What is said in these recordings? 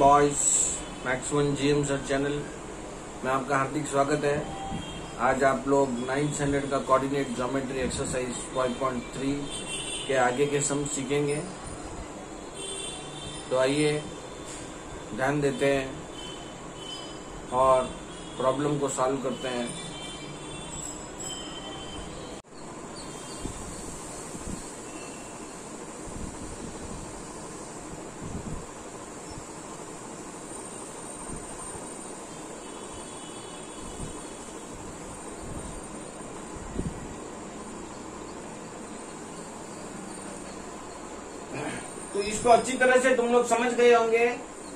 Boys, max one GM sir channel में आपका हार्दिक स्वागत है। आज आप लोग 9th स्टैंडर्ड का कोऑर्डिनेट ज्योमेट्री एक्सरसाइज 5.3 के आगे के सम सीखेंगे। तो आइए ध्यान देते हैं और प्रॉब्लम को सॉल्व करते हैं। तो इसको अच्छी तरह से तुम लोग समझ गए होंगे।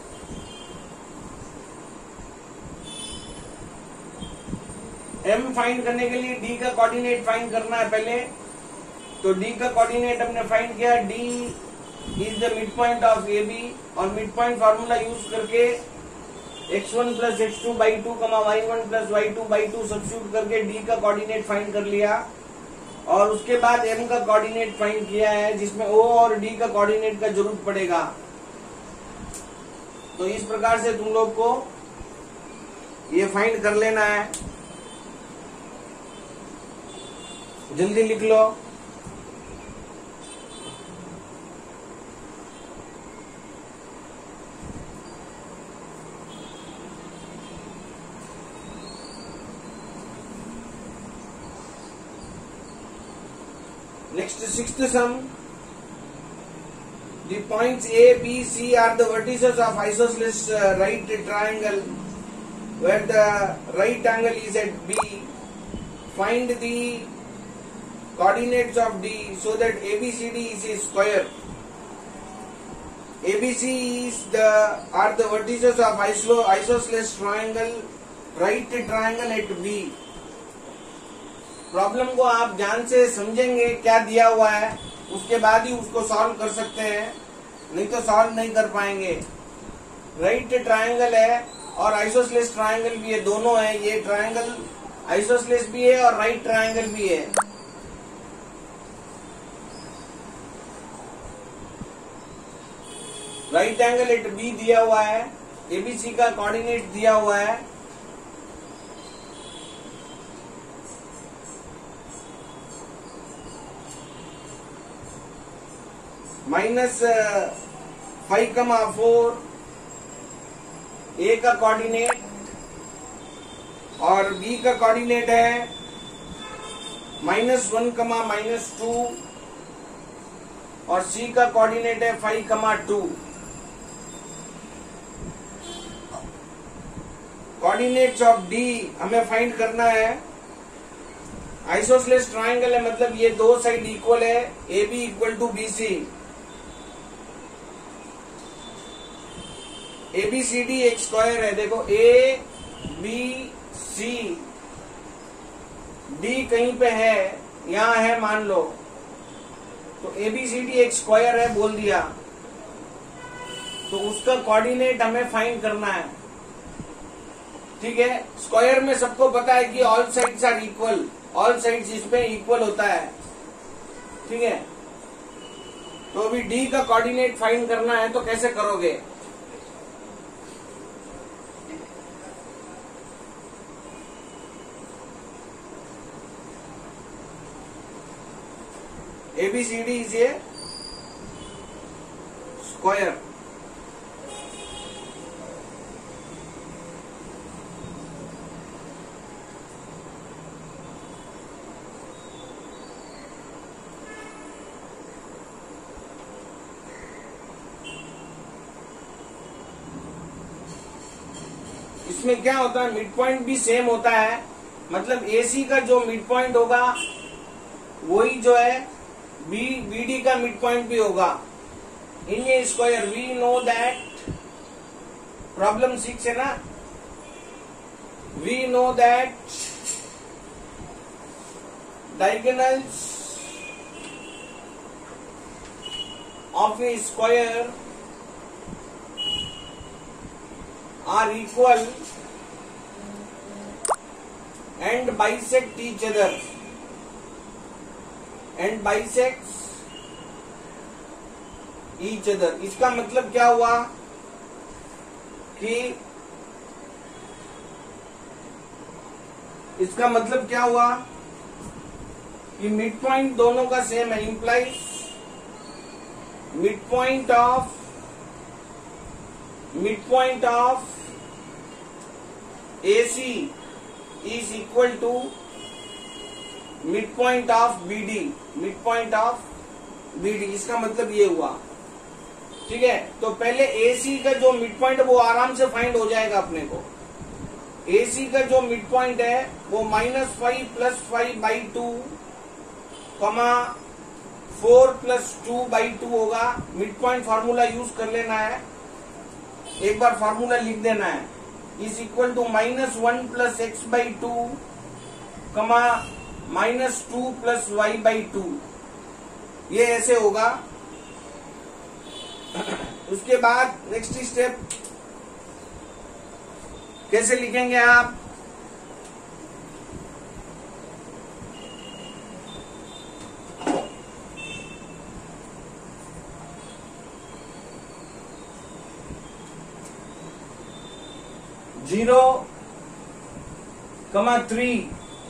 एम फाइंड करने के लिए डी का कोऑर्डिनेट फाइंड करना है पहले। तो डी का कोऑर्डिनेट हमने फाइंड किया। D is the mid point of A B और मिड पॉइंट फार्मूला यूज करके x1 plus x2 by 2 y1 plus y2 by 2 substitute करके डी का कोऑर्डिनेट फाइंड कर लिया। और उसके बाद एम का कोऑर्डिनेट फाइंड किया है, जिसमें ओ और डी का कोऑर्डिनेट का जरूरत पड़ेगा। तो इस प्रकार से तुम लोग को ये फाइंड कर लेना है। जल्दी लिख लो। Next, sixth sum. The points A, B, C are the vertices of isosceles right triangle, where the right angle is at B. Find the coordinates of D so that ABCD is a square. ABC are the vertices of isosceles triangle, right triangle at B. Problem को आप ध्यान से समझेंगे क्या दिया हुआ है, उसके बाद ही उसको सॉल्व कर सकते हैं, नहीं तो सॉल्व नहीं कर पाएंगे। राइट ट्रायंगल है और आइसोसेलेस ट्रायंगल भी है, दोनों है। ये ट्रायंगल आइसोसेलेस भी है और राइट ट्रायंगल भी है। राइट एंगल एट बी दिया हुआ है, एबीसी का कोऑर्डिनेट दिया हुआ है। -5,4 ए का कोऑर्डिनेट और बी का कोऑर्डिनेट है -1,-2 और सी का कोऑर्डिनेट है 5,2। कोऑर्डिनेट्स ऑफ डी हमें फाइंड करना है। आइसोसेलेस ट्रायंगल है, मतलब ये दो साइड इक्वल है, A B equal to B C. ABCD एक स्क्वायर है। देखो A B C D कहीं पे है, यहाँ है मान लो, तो ABCD एक स्क्वायर है बोल दिया। तो उसका कोऑर्डिनेट हमें फाइंड करना है, ठीक है। स्क्वायर में सबको पता है कि all sides are equal, all sides इसमें इक्वल होता है, ठीक है। तो अभी D का कोऑर्डिनेट फाइंड करना है, तो कैसे करोगे? ABCD is a square. इसमें क्या होता है, मिड पॉइंट भी सेम होता है, मतलब AC का जो मिड पॉइंट होगा वही जो है BD का मिड पॉइंट भी होगा इन ये square. We know that, problem 6 है ना, we know that diagonals of a square are equal and bisect each other. And bisects each other. इसका मतलब क्या हुआ, कि इसका मतलब क्या हुआ कि मिड पॉइंट दोनों का सेम है, implies mid point of AC is equal to midpoint of BD। इसका मतलब ये हुआ, ठीक है। तो पहले AC का जो मिड पॉइंट है वो आराम से फाइंड हो जाएगा अपने को। AC का जो मिड पॉइंट है वो -5 + 5/2 4 + 2/2 होगा। मिड पॉइंट फार्मूला यूज कर लेना है, एक बार फार्मूला लिख देना है, is equal to -1 + x/2 -2 + y/2। ये ऐसे होगा। उसके बाद नेक्स्ट स्टेप कैसे लिखेंगे आप? जीरो कमा 3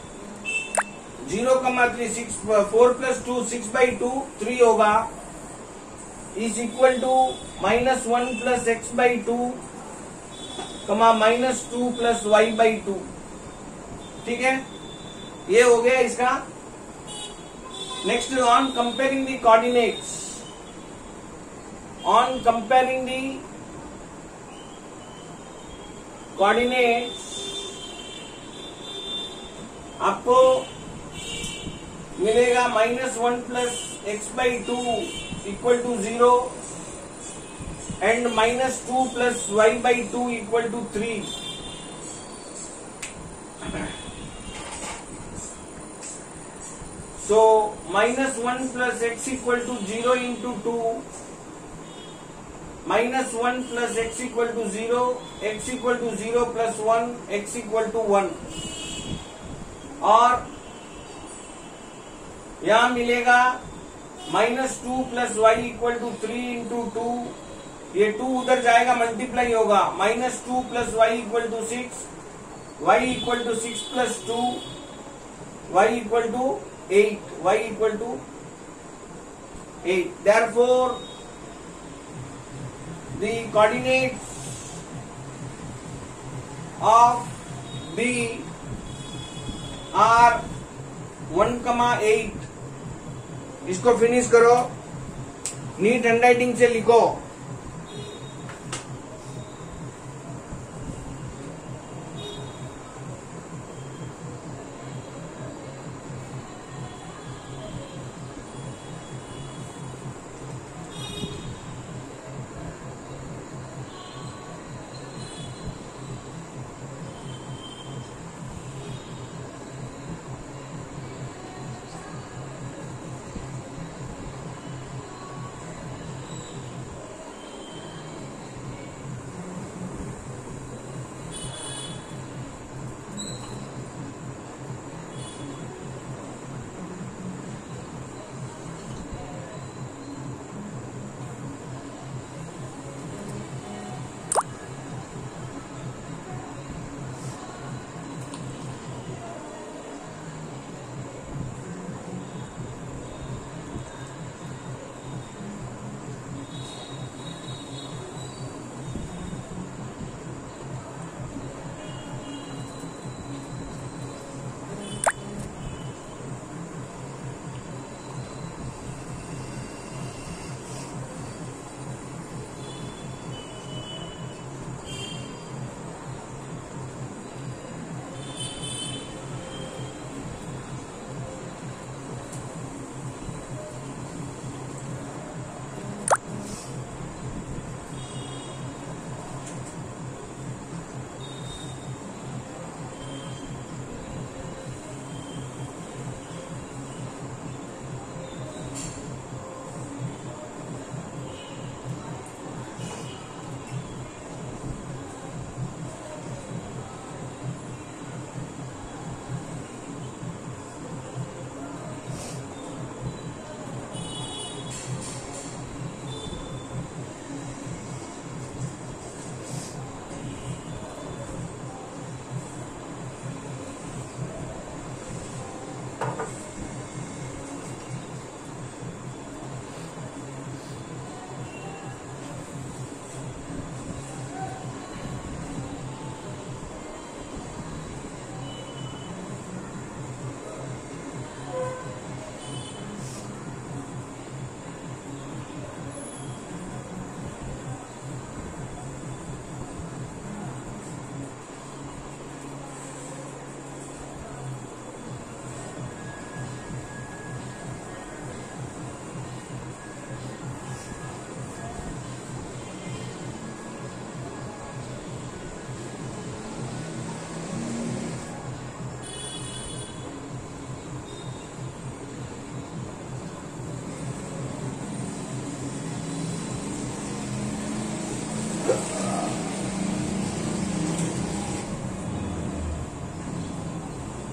4 + 2 6/2 3 होगा, is equal to -1 + x/2 -2 + y/2। ठीक है, ये हो गया इसका। Next on comparing the coordinates, आपको मिलेगा -1 + x/2 = 0 and -2 + y/2 = 3। So -1 + x = 0 into 2, -1 + x = 0, x = 0 + 1, x = 1। और यहां मिलेगा -2 + y = 3 into 2, ये 2 उधर जाएगा, मल्टीप्लाई होगा, -2 + y = 6, y = 6 + 2, y = 8। Therefore the coordinates of B are 1,8। इसको फिनिश करो, नीट हैंडराइटिंग से लिखो।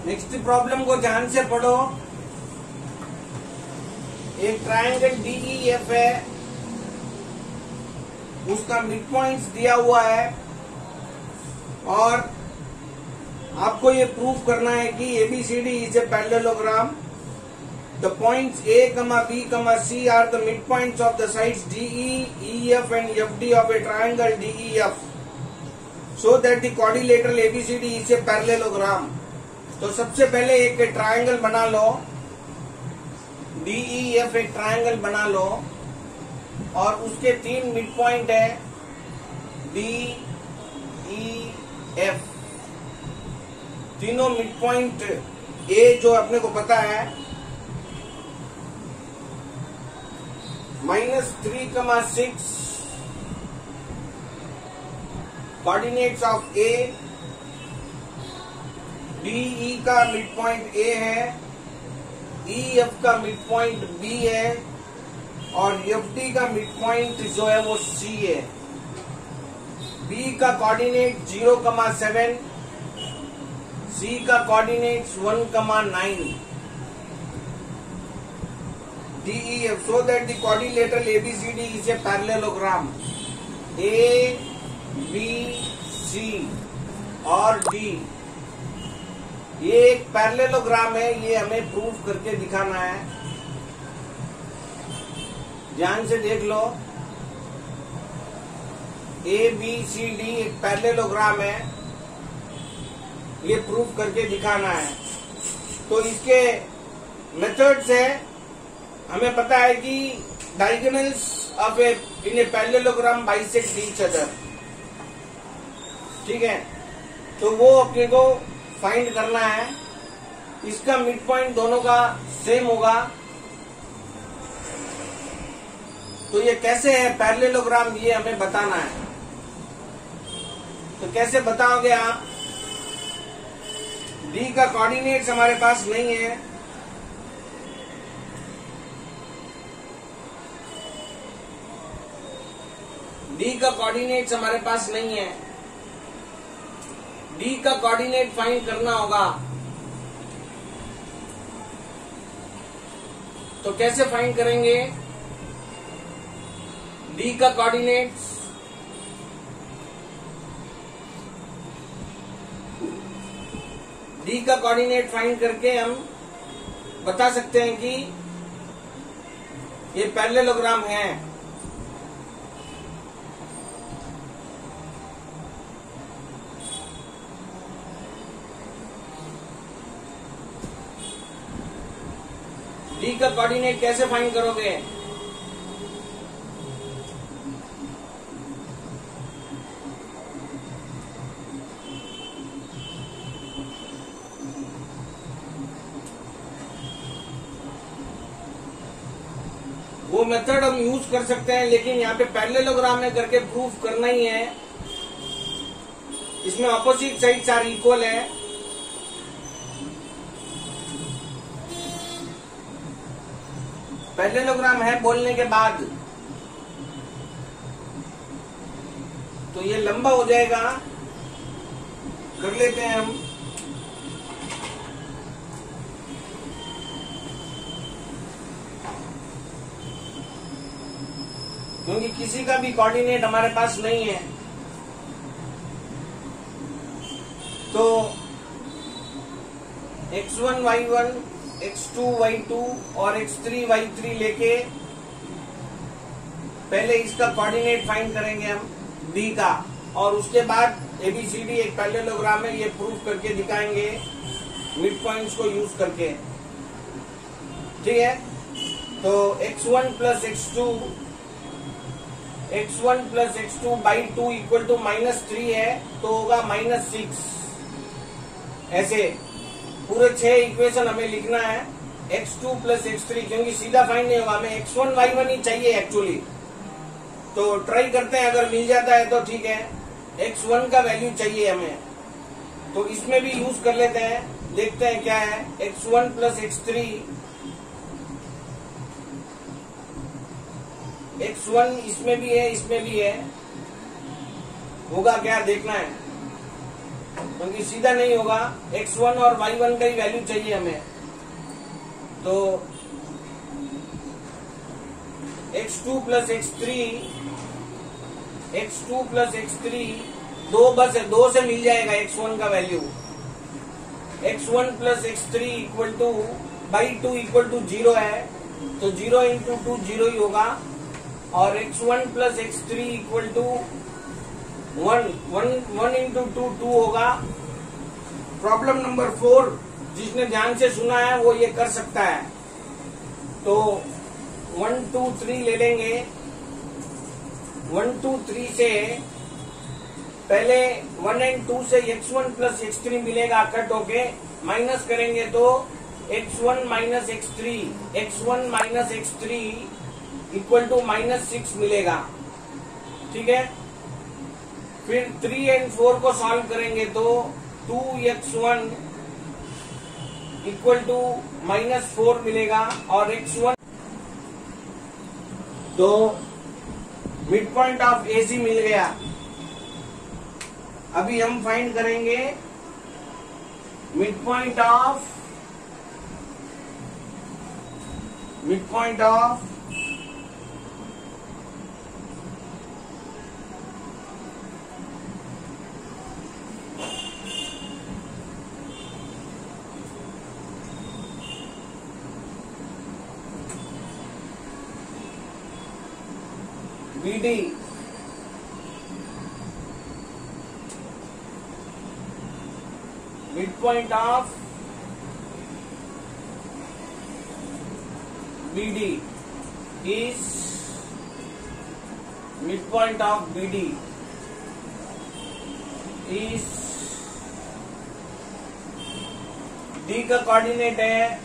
नेक्स्ट प्रॉब्लम को ध्यान से पढ़ो। एक ट्रायंगल DEF है, उसका मिड पॉइंट्स दिया हुआ है और आपको ये प्रूव करना है कि ABCD is a parallelogram. The points A, B, C are the mid points of the sides DE, EF and FD of a triangle DEF, so that the quadrilateral ABCD is a parallelogram. तो सबसे पहले एक triangle बना लो, DEF एक triangle बना लो और उसके 3 mid point है DEF। तीनों मिड पॉइंट A जो अपने को पता है -3,6 कोऑर्डिनेट्स ऑफ A, DE का मिड पॉइंट A है, EF का मिड पॉइंट B है और FD का मिड पॉइंट जो है वो C है। B का कोऑर्डिनेट 0,7, C का coordinates 1,9। DEF, so that the quadrilateral ABCD is a parallelogram। A, B, C और D ये एक पैरेललोग्राम है, ये हमें प्रूव करके दिखाना है। ध्यान से देख लो, ABCD एक पैरेललोग्राम है, ये प्रूव करके दिखाना है। तो इसके मेथड्स है, हमें पता है कि diagonals of in a parallelogram bisect each other, ठीक है। तो वो अपने को फाइंड करना है। इसका मिड पॉइंट दोनों का सेम होगा। तो ये कैसे है पैरेललोग्राम, ये हमें बताना है। तो कैसे बताओगे आप? D का कोऑर्डिनेट्स हमारे पास नहीं है, D का कोऑर्डिनेट्स हमारे पास नहीं है। D का कोऑर्डिनेट फाइंड करना होगा। तो कैसे फाइंड करेंगे D का कोऑर्डिनेट्स? D का कोऑर्डिनेट फाइंड करके हम बता सकते हैं कि ये पैरेललोग्राम है। D का कोऑर्डिनेट कैसे फाइंड करोगे? वो मेथड हम यूज कर सकते हैं, लेकिन यहाँ पे पैरेललोग्राम में करके प्रूफ करना ही है। इसमें ऑपोजिट साइड्स आर इक्वल है। पैरेललोग्राम है बोलने के बाद तो ये लंबा हो जाएगा, कर लेते हैं हम। क्योंकि किसी का भी कोऑर्डिनेट हमारे पास नहीं है, तो x1 y1, x2 y2 और x3 y3 लेके पहले इसका कोऑर्डिनेट फाइंड करेंगे हम D का, और उसके बाद ABCD एक पैरेललोग्राम है, ये प्रूफ करके दिखाएंगे मिड पॉइंट्स को यूज करके। ठीक है, तो x1 plus x2 by 2 equal to -3 है, तो होगा -6। ऐसे पूरे 6 इक्वेशन हमें लिखना है। x2 प्लस x3, क्योंकि सीधा फाइंड नहीं होगा, हमें x1 y1 ही चाहिए एक्चुअली। तो ट्राई करते हैं, अगर मिल जाता है तो ठीक है। x1 का वैल्यू चाहिए हमें, तो इसमें भी यूज कर लेते हैं, देखते हैं क्या है। x1 प्लस x1 इसमें भी है, इसमें भी है, होगा क्या देखना है। क्योंकि सीधा नहीं होगा, x1 और y1 का ही वैल्यू चाहिए हमें। तो x2 प्लस x3 दो बस है, दो से मिल जाएगा x1 का value. x1 plus x3 equal to by 2 equal to 0 है, तो 0 इंटू 2 0 ही होगा। और x1 plus x3 equal to 1 into 2 2 होगा। प्रॉब्लम नंबर 4 जिसने ध्यान से सुना है वो ये कर सकता है। तो 1 2 3 ले लेंगे। 1 2 3 से पहले 1 एंड 2 से x1 प्लस x3 मिलेगा, कट होके माइनस करेंगे तो x1 minus x3 equal to -6 मिलेगा। ठीक है, फिर 3 एंड 4 को सॉल्व करेंगे तो 2x1 इक्वल टू -4 मिलेगा और x1, तो मिड पॉइंट ऑफ AC मिल गया। अभी हम फाइंड करेंगे mid point of BD। midpoint of BD is D का कोऑर्डिनेट है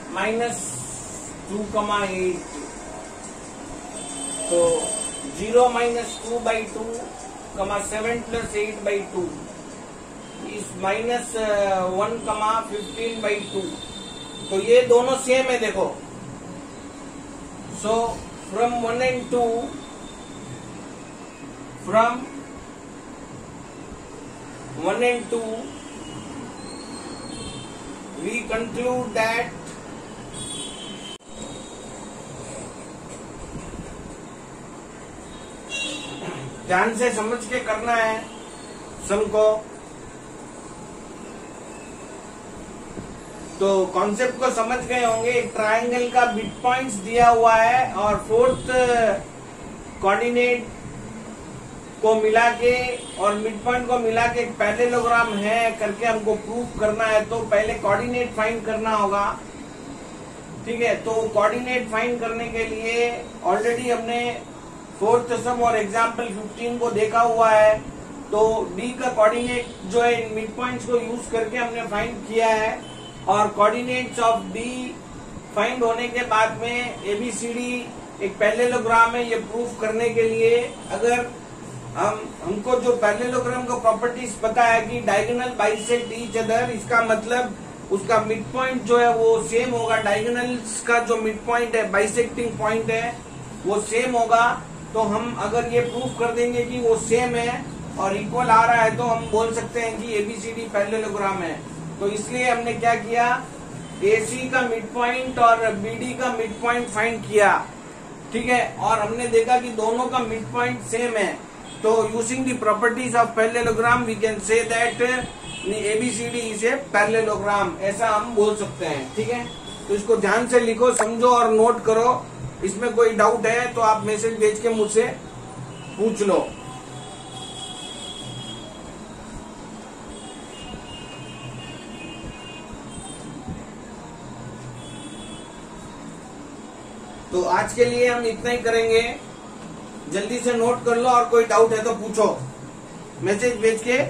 -2,8, तो 0 - 2/2, 7 + 8/2 इस -1, 15/2। तो ये दोनों सेम है, देखो। So from 1 and 2 we conclude that ध्यान से समझ के करना है सम को। तो कॉन्सेप्ट को समझ गए होंगे। एक ट्रायंगल का मिड पॉइंट्स दिया हुआ है और फोर्थ कोऑर्डिनेट को मिला के और मिड पॉइंट को मिला के एक पैरेललोग्राम है करके हमको प्रूफ करना है। तो पहले कोऑर्डिनेट फाइंड करना होगा। ठीक है, तो कोऑर्डिनेट फाइंड करने के लिए ऑलरेडी हमने फोर्थ सम और एग्जाम्पल 15 को देखा हुआ है। तो डी का कोऑर्डिनेट जो है इन मिड पॉइंट्स को यूज करके हमने फाइंड किया है। और कोऑर्डिनेट्स ऑफ डी फाइंड होने के बाद में एबीसीडी एक पैरेललोग्राम है, ये प्रूफ करने के लिए अगर हमको जो पैरेललोग्राम का प्रॉपर्टीज पता है कि डायगोनल बाइसेक्ट ईच अदर, इसका मतलब उसका मिड पॉइंट जो है वो सेम होगा। डायगोनल्स का जो मिड पॉइंट है, बाइसेक्टिंग पॉइंट है, वो सेम होगा। तो हम अगर ये प्रूफ कर देंगे कि वो सेम है और इक्वल आ रहा है तो हम बोल सकते हैं कि एबीसीडी पैरेललोग्राम है। तो इसलिए हमने क्या किया, AC का मिड पॉइंट और BD का मिड पॉइंट फाइंड किया। ठीक है, और हमने देखा कि दोनों का मिड पॉइंट सेम है। तो using the properties of parallelogram we can say that ABCD is a parallelogram, ऐसा हम बोल सकते हैं। ठीक है, तो इसको ध्यान से लिखो, समझो और नोट करो। इसमें कोई डाउट है तो आप मैसेज भेज के मुझसे पूछ लो। तो आज के लिए हम इतना ही करेंगे। जल्दी से नोट कर लो और कोई डाउट है तो पूछो मैसेज भेज के।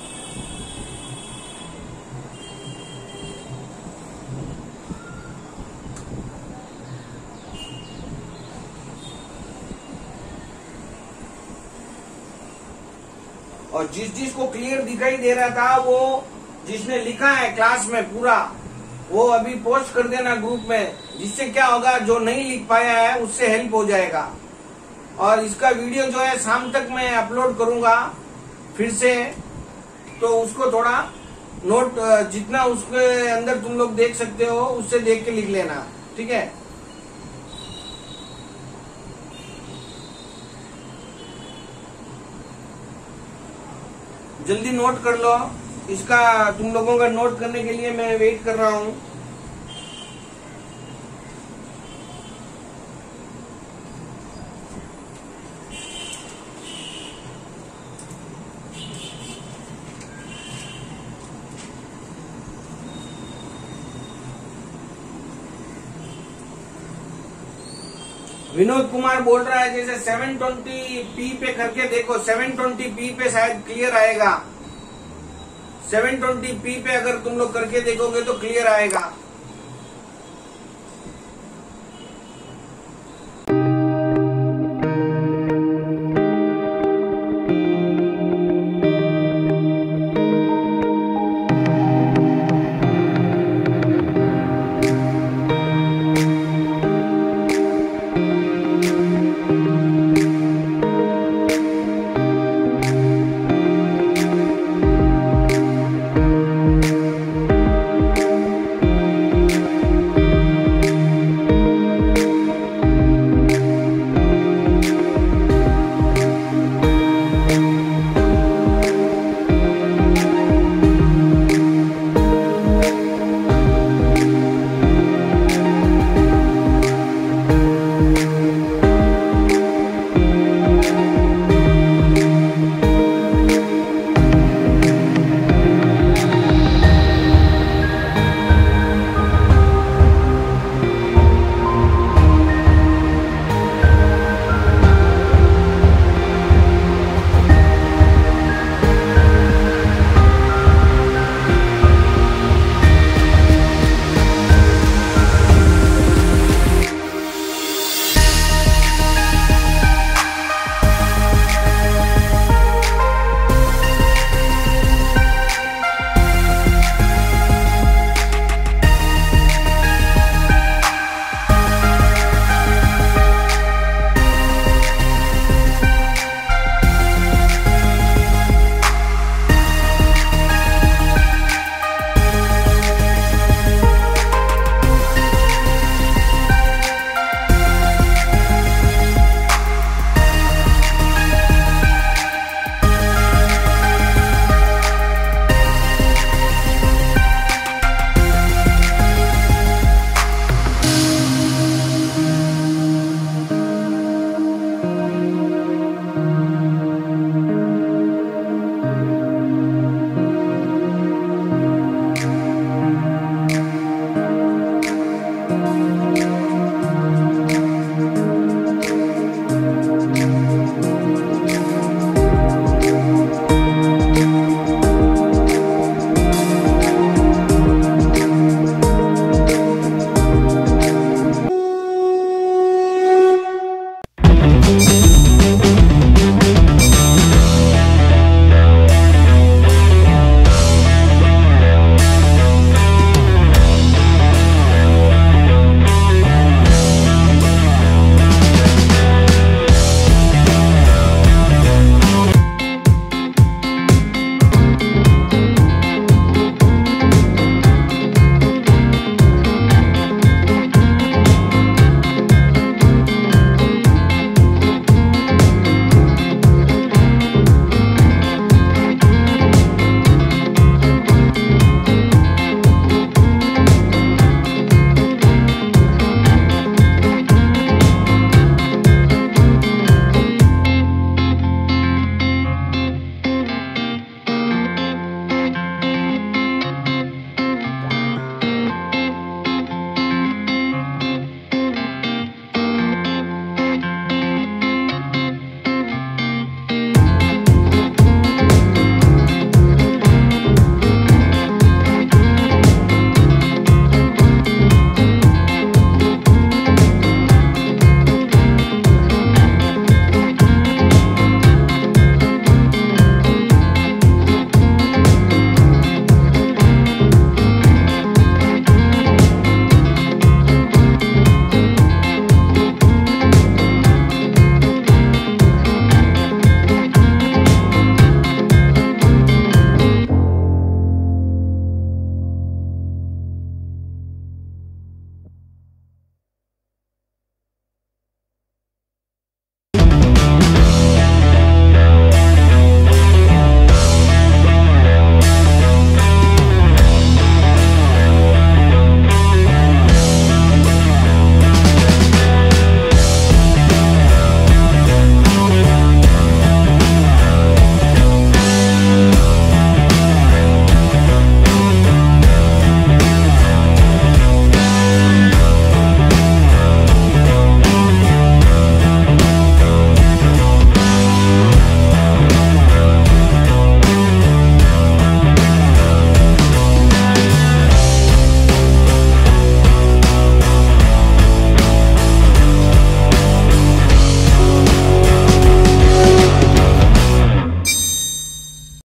और जिस को क्लियर दिखाई दे रहा था, वो जिसने लिखा है क्लास में पूरा, वो अभी पोस्ट कर देना ग्रुप में, जिससे क्या होगा जो नहीं लिख पाया है उससे हेल्प हो जाएगा। और इसका वीडियो जो है शाम तक मैं अपलोड करूंगा फिर से, तो उसको थोड़ा नोट जितना उसके अंदर तुम लोग देख सकते हो उससे देख के लिख लेना, ठीक है। जल्दी नोट कर लो, इसका तुम लोगों का नोट करने के लिए मैं वेट कर रहा हूं। विनोद कुमार बोल रहा है जैसे 720p पे करके देखो, 720p पे शायद क्लियर आएगा। 720p पे अगर तुम लोग करके देखोगे तो क्लियर आएगा।